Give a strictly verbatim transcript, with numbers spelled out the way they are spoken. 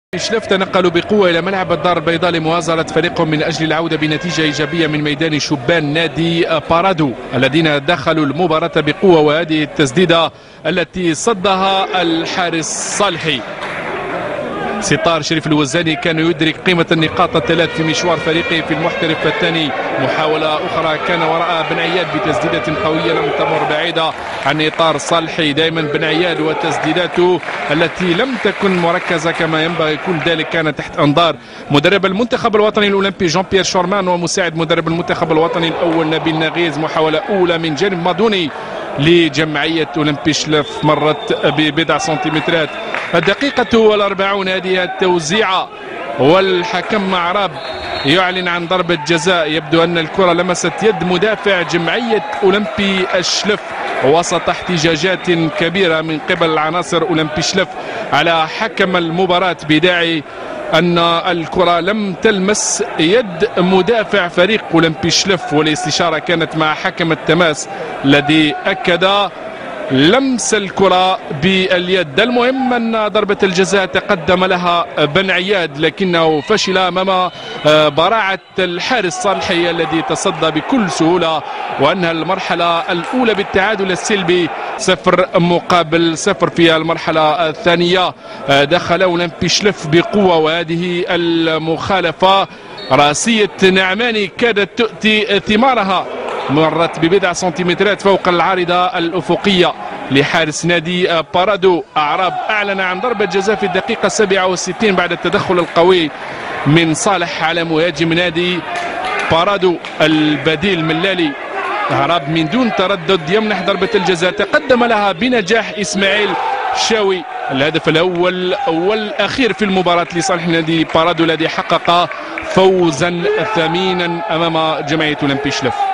شلف تنقلوا بقوة إلى ملعب الدار البيضاء لمواصلة فريقهم من أجل العودة بنتيجة إيجابية من ميدان شبان نادي بارادو الذين دخلوا المباراة بقوة، وهذه التسديدة التي صدها الحارس صالحي. ستار شريف الوزاني كان يدرك قيمة النقاط الثلاث في مشوار فريقه في المحترف الثاني. محاولة أخرى كان وراء بن عياد بتسديدة قوية لم تمر بعيدة عن إطار صالحي. دائما بن عياد وتسديداته التي لم تكن مركزة كما ينبغي، كل ذلك كان تحت أنظار مدرب المنتخب الوطني الأولمبي جون بيير شورمان ومساعد مدرب المنتخب الوطني الأول نبيل نغيز. محاولة أولى من جانب مادوني لجمعية أولمبي شلف مرت ببضع سنتيمترات. الدقيقة والأربعون هذه التوزيعة والحكم معراب يعلن عن ضربة جزاء. يبدو أن الكرة لمست يد مدافع جمعية أولمبي الشلف وسط احتجاجات كبيرة من قبل عناصر أولمبي شلف على حكم المباراة بداعي أن الكرة لم تلمس يد مدافع فريق أولمبي شلف، والاستشارة كانت مع حكم التماس الذي أكد لمس الكرة باليد. المهم أن ضربة الجزاء تقدم لها بن عياد لكنه فشل أمام براعة الحارس صالحي الذي تصدى بكل سهولة وأنهى المرحلة الأولى بالتعادل السلبي صفر مقابل صفر. في المرحلة الثانية دخل أولمبي شلف بقوة، وهذه المخالفة راسية نعماني كادت تؤتي ثمارها، مرت ببضع سنتيمترات فوق العارضة الأفقية لحارس نادي بارادو. أعراب أعلن عن ضربة جزاء في الدقيقة السابعة والستين بعد التدخل القوي من صالح على مهاجم نادي بارادو البديل ملالي. أعراب من دون تردد يمنح ضربة الجزاء، تقدم لها بنجاح إسماعيل شاوي الهدف الأول والأخير في المباراة لصالح نادي بارادو الذي حقق فوزا ثمينا أمام جمعية أولمبي شلف.